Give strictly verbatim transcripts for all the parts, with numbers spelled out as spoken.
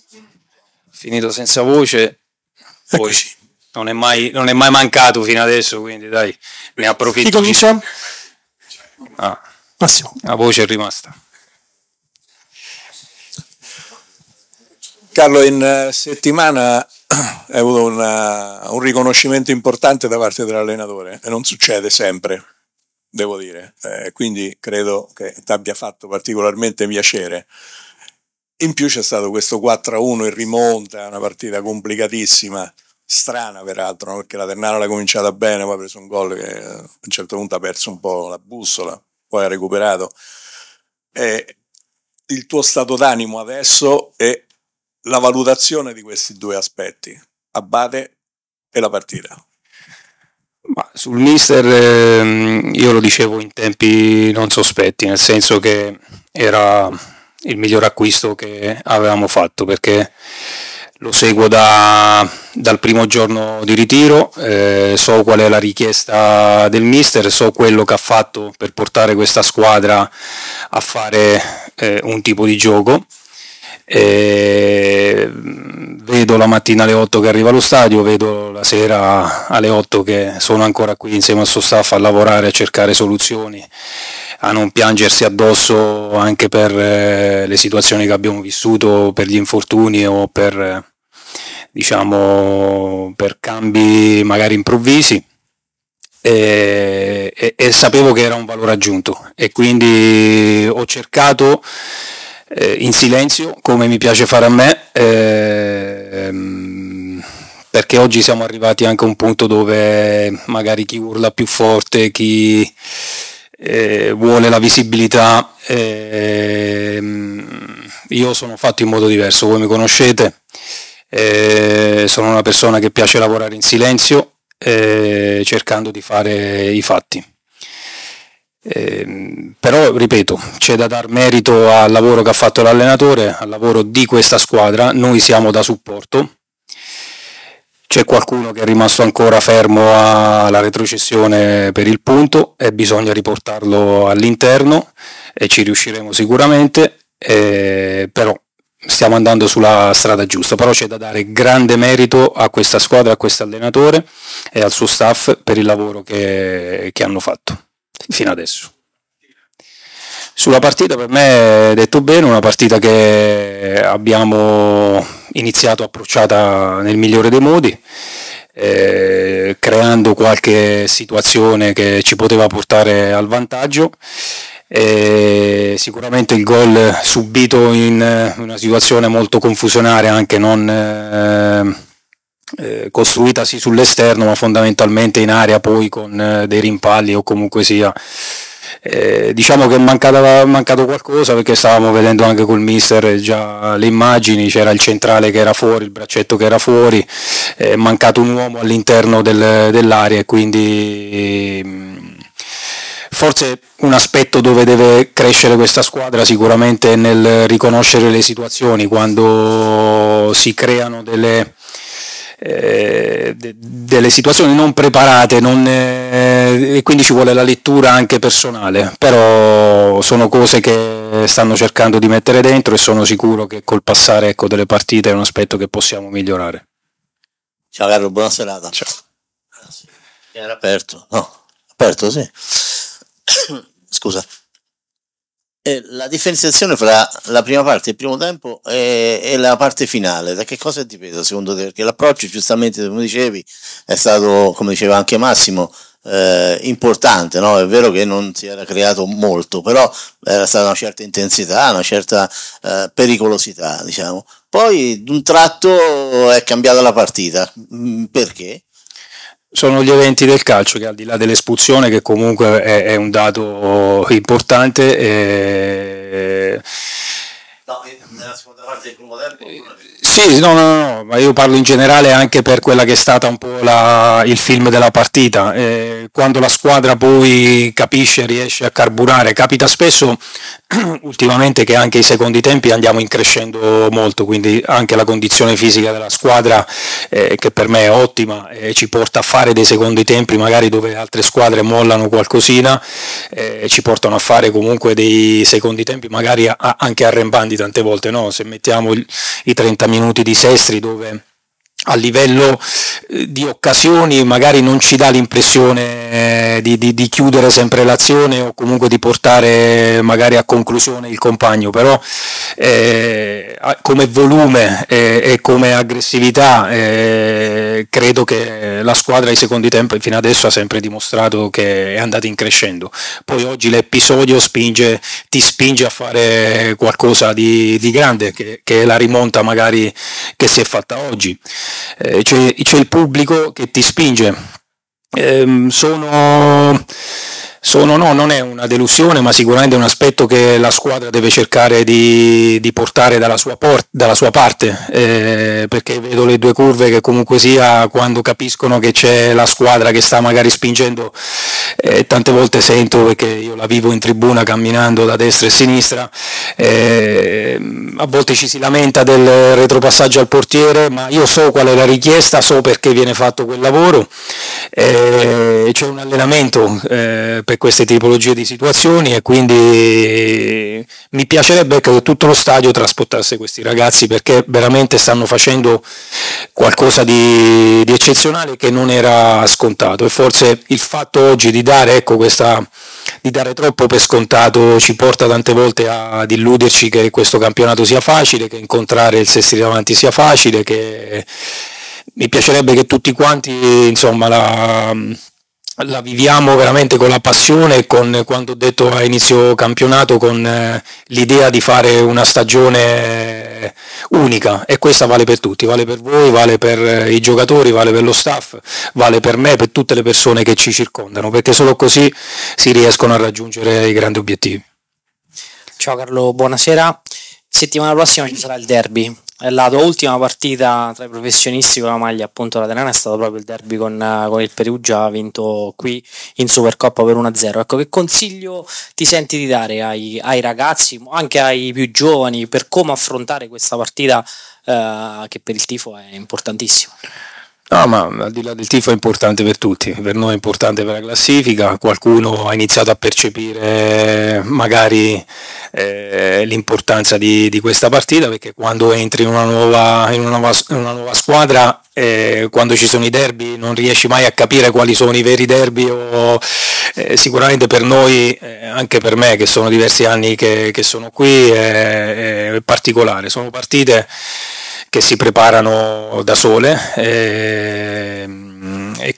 finito senza voce, poi non è mai, non è mai mancato fino adesso, quindi dai, ne approfitto. Chi comincia? Ah, Massimo. la voce è rimasta. Carlo, in settimana hai avuto una, un riconoscimento importante da parte dell'allenatore e non succede sempre, devo dire, eh, quindi credo che ti abbia fatto particolarmente piacere. In più c'è stato questo quattro a uno in rimonta, una partita complicatissima, strana peraltro, no? Perché la Ternana l'ha cominciata bene, poi ha preso un gol che a un certo punto ha perso un po' la bussola, poi ha recuperato. E il tuo stato d'animo adesso è la valutazione di questi due aspetti, Abate e la partita. Ma sul mister ehm, io lo dicevo in tempi non sospetti, nel senso che era il miglior acquisto che avevamo fatto, perché lo seguo da, dal primo giorno di ritiro, eh, so qual è la richiesta del mister, so quello che ha fatto per portare questa squadra a fare eh, un tipo di gioco. E vedo la mattina alle otto che arriva allo stadio, vedo la sera alle otto che sono ancora qui insieme al suo staff a lavorare, a cercare soluzioni, a non piangersi addosso anche per eh, le situazioni che abbiamo vissuto, per gli infortuni o per eh, diciamo per cambi magari improvvisi. E, e, e sapevo che era un valore aggiunto e quindi ho cercato eh, in silenzio, come mi piace fare a me, ehm, perché oggi siamo arrivati anche a un punto dove magari chi urla più forte, chi eh, vuole la visibilità, ehm, io sono fatto in modo diverso, voi mi conoscete, eh, sono una persona che piace lavorare in silenzio, eh, cercando di fare i fatti. Eh, però ripeto, c'è da dar merito al lavoro che ha fatto l'allenatore, al lavoro di questa squadra, noi siamo da supporto, c'è qualcuno che è rimasto ancora fermo alla retrocessione per il punto e bisogna riportarlo all'interno e ci riusciremo sicuramente, eh, però stiamo andando sulla strada giusta, però c'è da dare grande merito a questa squadra, a questo allenatore e al suo staff per il lavoro che, che hanno fatto fino adesso. Sulla partita per me è detto bene, una partita che abbiamo iniziato approcciata nel migliore dei modi, eh, creando qualche situazione che ci poteva portare al vantaggio. E sicuramente il gol subito in una situazione molto confusionaria, anche non eh, eh, costruitasi sull'esterno ma fondamentalmente in area, poi con eh, dei rimpalli o comunque sia, eh, diciamo che è mancato, mancato qualcosa, perché stavamo vedendo anche col mister già le immagini, c'era il centrale che era fuori, il braccetto che era fuori, è mancato un uomo all'interno del, dell'area e quindi mh, forse un aspetto dove deve crescere questa squadra sicuramente è nel riconoscere le situazioni quando si creano delle, eh, de, delle situazioni non preparate, non, eh, e quindi ci vuole la lettura anche personale, però sono cose che stanno cercando di mettere dentro e sono sicuro che col passare, ecco, delle partite è un aspetto che possiamo migliorare. Ciao Carlo, buona serata. Ciao. Era aperto? No, aperto sì. Scusa, eh, la differenziazione fra la prima parte, il primo tempo e, e la parte finale, da che cosa dipende secondo te? Perché l'approccio, giustamente come dicevi, è stato, come diceva anche Massimo, eh, importante, no? È vero che non si era creato molto, però era stata una certa intensità, una certa eh, pericolosità, diciamo. Poi d'un tratto è cambiata la partita, perché? Sono gli eventi del calcio che, al di là dell'espulsione, che comunque è, è un dato importante, e... no, nella seconda parte del primo tempo? Sì, no, no, no, ma io parlo in generale anche per quella che è stata un po' la, il film della partita. Eh, quando la squadra poi capisce, riesce a carburare, capita spesso ultimamente che anche i secondi tempi andiamo in crescendo molto, quindi anche la condizione fisica della squadra, eh, che per me è ottima, eh, ci porta a fare dei secondi tempi magari dove altre squadre mollano qualcosina, eh, ci portano a fare comunque dei secondi tempi magari a, a, anche arrembanti tante volte, no? Se mettiamo il, i trenta minuti di Sestri, dove a livello eh, di occasioni magari non ci dà l'impressione eh, di, di, di chiudere sempre l'azione o comunque di portare magari a conclusione il compagno, però eh, come volume eh, e come aggressività eh, credo che la squadra ai secondi tempi fino adesso ha sempre dimostrato che è andata in crescendo. Poi oggi l'episodio spinge, ti spinge a fare qualcosa di, di grande, che, che è la rimonta magari che si è fatta oggi. Eh, c'è, c'è il pubblico che ti spinge. Eh, sono, sono no, non è una delusione, ma sicuramente è un aspetto che la squadra deve cercare di, di portare dalla sua, por- dalla sua parte, eh, perché vedo le due curve che comunque sia, quando capiscono che c'è la squadra che sta magari spingendo, eh, tante volte sento, perché io la vivo in tribuna camminando da destra e sinistra, eh, a volte ci si lamenta del retropassaggio al portiere, ma io so qual è la richiesta, so perché viene fatto quel lavoro, eh, c'è un allenamento eh, per queste tipologie di situazioni, e quindi mi piacerebbe che tutto lo stadio trasportasse questi ragazzi, perché veramente stanno facendo qualcosa di, di eccezionale che non era scontato, e forse il fatto oggi di dare, ecco, questa, di dare troppo per scontato ci porta tante volte ad illuderci che questo campionato sia facile, che incontrare il Sestri davanti sia facile, che mi piacerebbe che tutti quanti, insomma, la, la viviamo veramente con la passione e con, quando ho detto a inizio campionato, con eh, l'idea di fare una stagione unica, e questa vale per tutti, vale per voi, vale per i giocatori, vale per lo staff, vale per me, per tutte le persone che ci circondano, perché solo così si riescono a raggiungere i grandi obiettivi. Ciao Carlo, buonasera. Settimana prossima ci sarà il derby. La tua ultima partita tra i professionisti con la maglia appunto laterana è stato proprio il derby con, con il Perugia, vinto qui in Supercoppa per uno a zero. Ecco, che consiglio ti senti di dare ai, ai ragazzi, anche ai più giovani, per come affrontare questa partita eh, che per il tifo è importantissima? No, ma al di là del tifo è importante per tutti, per noi è importante per la classifica. Qualcuno ha iniziato a percepire magari eh, l'importanza di, di questa partita, perché quando entri in una nuova, in una nuova, in una nuova squadra, eh, quando ci sono i derby non riesci mai a capire quali sono i veri derby, o eh, sicuramente per noi, eh, anche per me che sono diversi anni che, che sono qui, è, è particolare, sono partite che si preparano da sole, e, e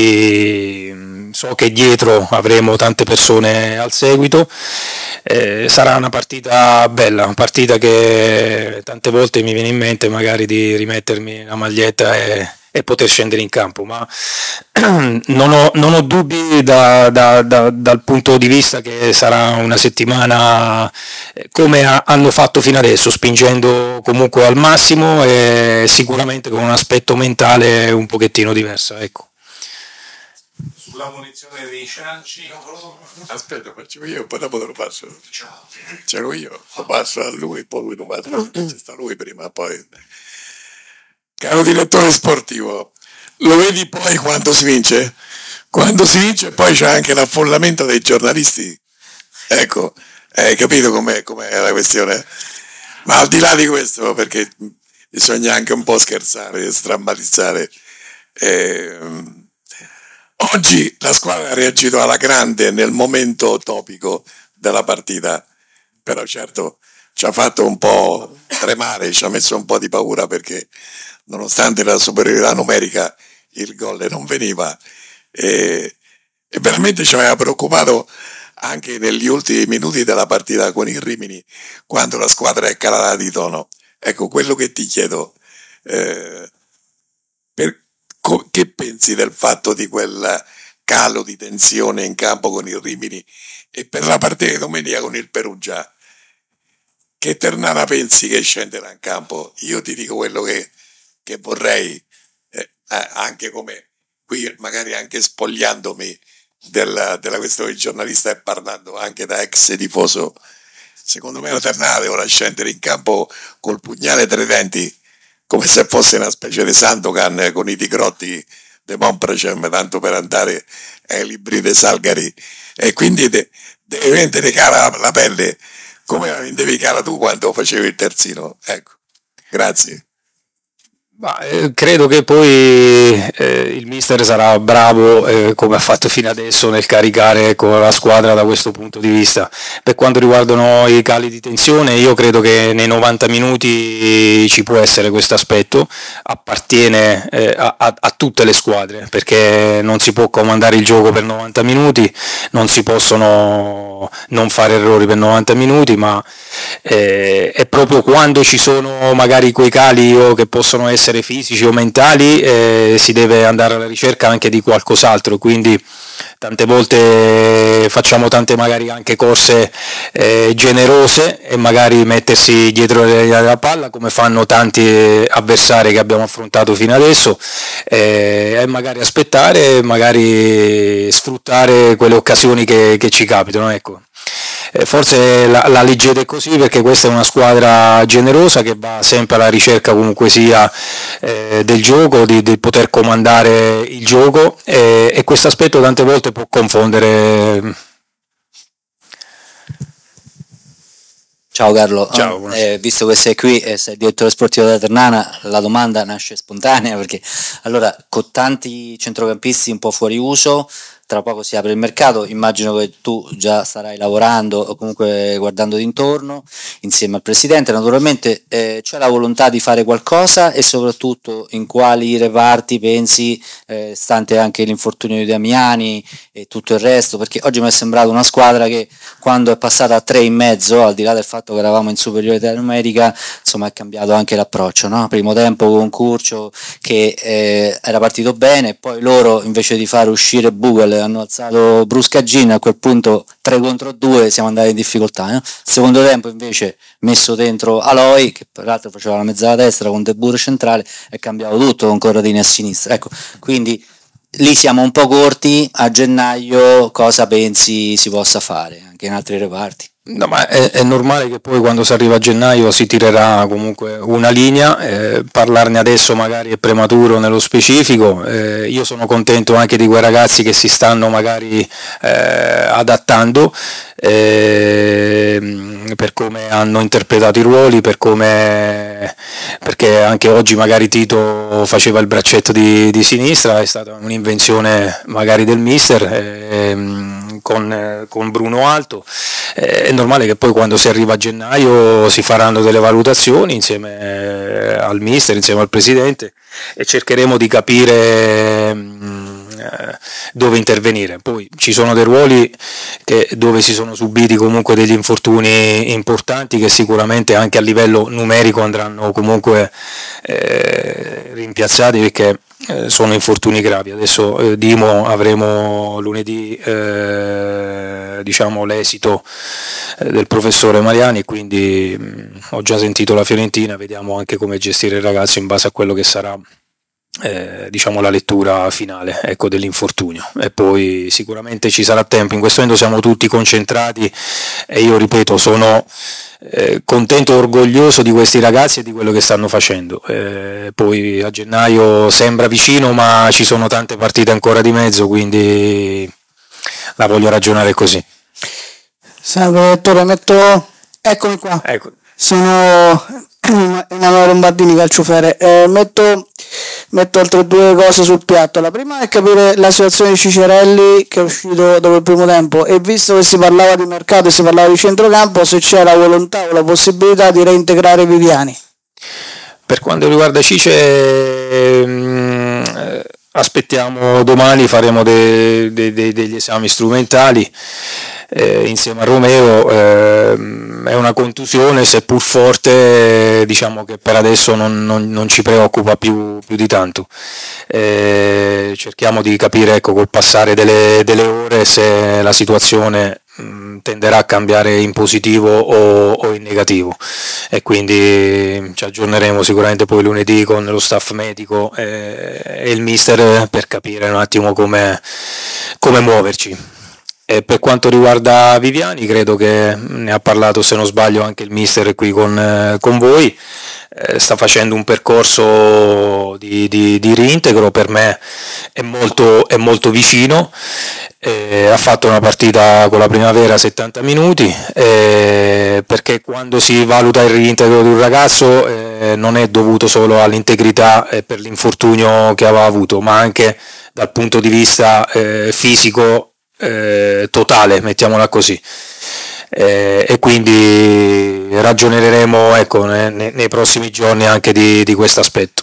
quindi so che dietro avremo tante persone al seguito. Eh, sarà una partita bella, una partita che tante volte mi viene in mente magari di rimettermi la maglietta e, e poter scendere in campo, ma non ho, non ho dubbi da, da, da, dal punto di vista che sarà una settimana come ha, hanno fatto fino adesso, spingendo comunque al massimo e sicuramente con un aspetto mentale un pochettino diverso, ecco. Sulla munizione dei cianci, aspetta, faccio io, poi dopo te lo passo. C'ero io, lo passo a lui, poi lui lo passa, c'è sta lui prima, poi. Caro direttore sportivo, lo vedi poi quando si vince? Quando si vince poi c'è anche l'affollamento dei giornalisti. Ecco, hai capito com'è, com'è la questione? Ma al di là di questo, perché bisogna anche un po' scherzare, strammatizzare. Eh, oggi la squadra ha reagito alla grande nel momento topico della partita, però certo ci ha fatto un po' tremare, ci ha messo un po' di paura, perché nonostante la superiorità numerica il gol non veniva, e, e veramente ci aveva preoccupato anche negli ultimi minuti della partita con il Rimini, quando la squadra è calata di tono. Ecco, quello che ti chiedo, eh, per, co, che pensi del fatto di quel calo di tensione in campo con il Rimini, e per la partita di domenica con il Perugia, che Ternana pensi che scenderà in campo? Io ti dico quello che, che vorrei, eh, anche come qui, magari anche spogliandomi della, della questione di giornalista e parlando anche da ex tifoso, secondo me la Ternana deve scendere in campo col pugnale tra i denti, come se fosse una specie di Sandokan con i tigrotti di Montprecem, tanto per andare ai libri dei Salgari, e quindi de, deve vendere cara la pelle come avevi cara tu quando facevi il terzino. Ecco, grazie. Ma, eh, credo che poi eh, il mister sarà bravo, eh, come ha fatto fino adesso, nel caricare con la squadra da questo punto di vista. Per quanto riguardano i cali di tensione, io credo che nei novanta minuti ci può essere questo aspetto, appartiene eh, a, a, a tutte le squadre, perché non si può comandare il gioco per novanta minuti, non si possono non fare errori per novanta minuti, ma eh, è proprio quando ci sono magari quei cali o che possono essere fisici o mentali, eh, si deve andare alla ricerca anche di qualcos'altro, quindi tante volte facciamo tante magari anche corse eh, generose e magari mettersi dietro la palla come fanno tanti avversari che abbiamo affrontato fino adesso, eh, e magari aspettare, magari sfruttare quelle occasioni che, che ci capitano, ecco. Eh, forse la, la leggete così perché questa è una squadra generosa che va sempre alla ricerca comunque sia eh, del gioco, di, di poter comandare il gioco, eh, e questo aspetto tante volte può confondere. Ciao Carlo, Ciao, oh, eh, visto che sei qui e sei direttore sportivo della Ternana, la domanda nasce spontanea perché allora con tanti centrocampisti un po' fuori uso, tra poco si apre il mercato, immagino che tu già starai lavorando o comunque guardando d'intorno insieme al presidente, naturalmente eh, c'è la volontà di fare qualcosa e soprattutto in quali reparti pensi, eh, stante anche l'infortunio di Damiani e tutto il resto, perché oggi mi è sembrato una squadra che quando è passata a tre in mezzo, al di là del fatto che eravamo in superiorità numerica, insomma è cambiato anche l'approccio, no? Primo tempo con Curcio che eh, era partito bene, poi loro invece di fare uscire Bugel hanno alzato Bruscagin, a quel punto tre contro due siamo andati in difficoltà, no? Secondo tempo invece messo dentro Aloy, che peraltro faceva la mezzala destra con De Boer centrale, è cambiato tutto con Corradini a sinistra, ecco, quindi lì siamo un po' corti. A gennaio cosa pensi si possa fare anche in altri reparti? No, ma è, è normale che poi quando si arriva a gennaio si tirerà comunque una linea, eh, parlarne adesso magari è prematuro nello specifico, eh, io sono contento anche di quei ragazzi che si stanno magari eh, adattando, eh, per come hanno interpretato i ruoli, per come, perché anche oggi magari Tito faceva il braccetto di, di sinistra, è stata un'invenzione magari del mister, eh, con, con Bruno Alto. È normale che poi quando si arriva a gennaio si faranno delle valutazioni insieme al mister, insieme al presidente, e cercheremo di capire dove intervenire. Poi ci sono dei ruoli che, dove si sono subiti comunque degli infortuni importanti che sicuramente anche a livello numerico andranno comunque eh, rimpiazzati, perché eh, sono infortuni gravi. Adesso eh, Dimo avremo lunedì eh, diciamo l'esito eh, del professore Mariani, quindi mh, ho già sentito la Fiorentina, vediamo anche come gestire il ragazzo in base a quello che sarà Eh, diciamo la lettura finale, ecco, dell'infortunio, e poi sicuramente ci sarà tempo. In questo momento siamo tutti concentrati e io ripeto sono eh, contento e orgoglioso di questi ragazzi e di quello che stanno facendo, eh, poi a gennaio sembra vicino ma ci sono tante partite ancora di mezzo, quindi la voglio ragionare così. Salve dottore, metto, eccomi qua, Ecco. Sono Emanuele Lombardini, calciofere. Eh, metto, metto altre due cose sul piatto. La prima è capire la situazione di Cicerelli, che è uscito dopo il primo tempo, e visto che si parlava di mercato e si parlava di centrocampo, se c'è la volontà o la possibilità di reintegrare Viviani. Per quanto riguarda Cice, ehm, aspettiamo domani, faremo de, de, de, degli esami strumentali eh, insieme a Romeo. Eh, è una contusione seppur forte, eh, diciamo che per adesso non, non, non ci preoccupa più, più di tanto. Eh, cerchiamo di capire, ecco, col passare delle, delle ore se la situazione mh, tenderà a cambiare in positivo o, o in negativo, e quindi ci aggiorneremo sicuramente poi lunedì con lo staff medico e, e il mister per capire un attimo come, come muoverci. E per quanto riguarda Viviani, credo che ne ha parlato, se non sbaglio, anche il mister qui con, eh, con voi. Eh, sta facendo un percorso di, di, di reintegro, per me è molto, è molto vicino. Eh, ha fatto una partita con la Primavera settanta minuti, eh, perché quando si valuta il reintegro di un ragazzo eh, non è dovuto solo all'integrità e per l'infortunio che aveva avuto, ma anche dal punto di vista eh, fisico eh, totale, mettiamola così. Eh, e quindi ragioneremo, ecco, nei, nei prossimi giorni anche di, di questo aspetto.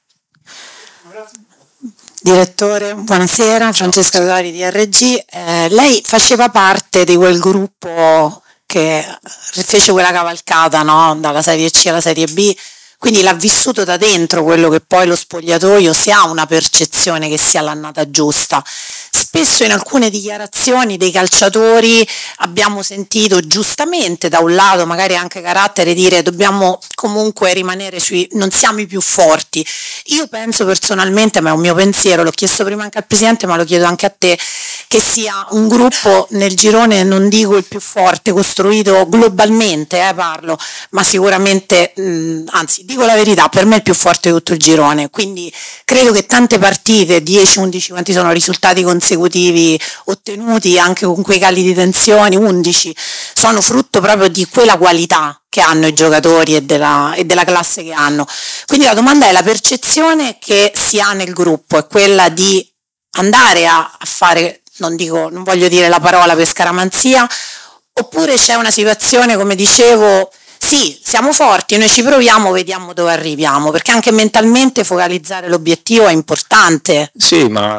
Direttore, buonasera, Francesca Dori di R G. Eh, lei faceva parte di quel gruppo che fece quella cavalcata, no? Dalla Serie C alla Serie B, quindi l'ha vissuto da dentro quello che poi lo spogliatoio, si ha una percezione che sia l'annata giusta. Spesso in alcune dichiarazioni dei calciatori abbiamo sentito giustamente da un lato, magari anche carattere, dire dobbiamo comunque rimanere sui, non siamo i più forti. Io penso personalmente, ma è un mio pensiero, l'ho chiesto prima anche al Presidente ma lo chiedo anche a te, che sia un gruppo nel girone, non dico il più forte, costruito globalmente, eh, parlo, ma sicuramente, mh, anzi dico la verità, per me è il più forte di tutto il girone, quindi credo che tante partite, dieci undici, quanti sono risultati consecutivi ottenuti anche con quei cali di tensione, undici, sono frutto proprio di quella qualità che hanno i giocatori e della, e della classe che hanno. Quindi la domanda è la percezione che si ha nel gruppo, è quella di andare a, a fare, non dico, non voglio dire la parola per scaramanzia, oppure c'è una situazione, come dicevo, sì, siamo forti, noi ci proviamo, vediamo dove arriviamo, perché anche mentalmente focalizzare l'obiettivo è importante. Sì, ma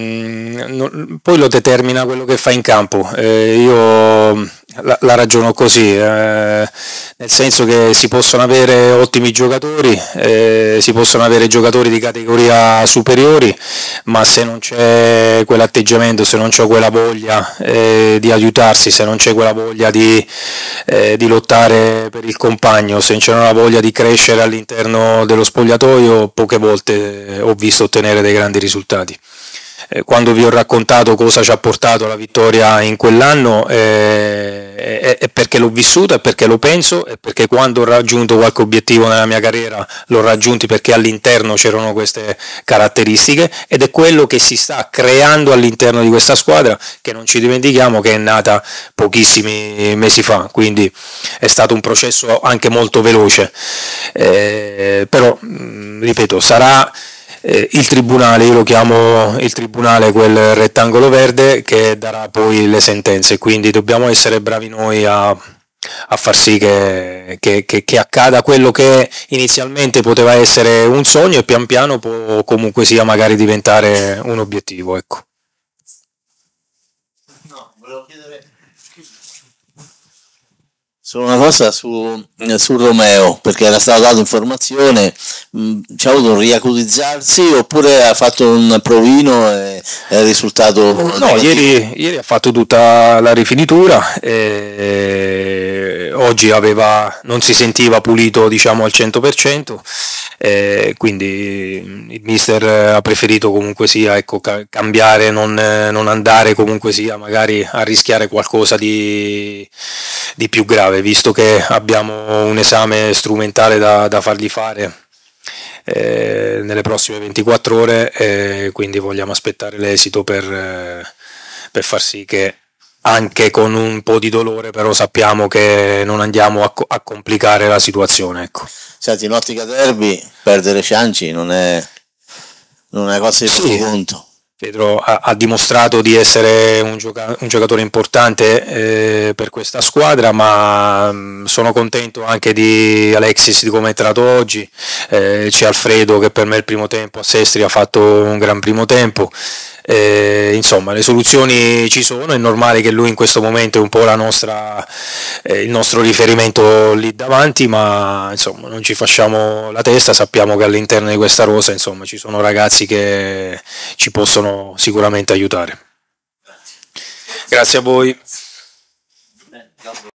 mh, no, poi lo determina quello che fa in campo. Eh, io la, la ragiono così, eh, nel senso che si possono avere ottimi giocatori, eh, si possono avere giocatori di categoria superiori, ma se non c'è quell'atteggiamento, se non c'è quella voglia eh, di aiutarsi, se non c'è quella voglia di, eh, di lottare per il compagno, se c'è una voglia di crescere all'interno dello spogliatoio, poche volte ho visto ottenere dei grandi risultati. Eh, quando vi ho raccontato cosa ci ha portato la vittoria in quell'anno eh, è, è perché l'ho vissuta, è perché lo penso, è perché quando ho raggiunto qualche obiettivo nella mia carriera l'ho raggiunto perché all'interno c'erano queste caratteristiche, ed è quello che si sta creando all'interno di questa squadra, che non ci dimentichiamo che è nata pochissimi mesi fa, quindi è stato un processo anche molto veloce, eh, però mh, ripeto, sarà Eh, il tribunale, io lo chiamo il tribunale, quel rettangolo verde, che darà poi le sentenze, quindi dobbiamo essere bravi noi a, a far sì che, che, che, che accada quello che inizialmente poteva essere un sogno e pian piano può comunque sia magari diventare un obiettivo, ecco. No, volevo chiedere solo una cosa su, su Romeo, perché era stata data informazione, mh, c'ha avuto un riacutizzarsi oppure ha fatto un provino e è risultato no, ieri, ieri ha fatto tutta la rifinitura e oggi aveva, non si sentiva pulito, diciamo, al cento per cento, e quindi il mister ha preferito comunque sia, ecco, ca- cambiare, non, non andare comunque sia magari a rischiare qualcosa di, di più grave, visto che abbiamo un esame strumentale da, da fargli fare eh, nelle prossime ventiquattro ore, e quindi vogliamo aspettare l'esito per, eh, per far sì che anche con un po' di dolore però sappiamo che non andiamo a, a complicare la situazione, ecco. Senti, in ottica derby perdere Cianci non è, non è cosa di poco Sì. conto. Pedro ha, ha dimostrato di essere un, gioca- un giocatore importante eh, per questa squadra, ma mh, sono contento anche di Alexis, di come è entrato oggi. Eh, c'è Alfredo che per me il primo tempo a Sestri ha fatto un gran primo tempo. Eh, insomma, le soluzioni ci sono, è normale che lui in questo momento è un po' la nostra, eh, il nostro riferimento lì davanti, ma insomma non ci facciamo la testa, sappiamo che all'interno di questa rosa insomma ci sono ragazzi che ci possono sicuramente aiutare. Grazie a voi.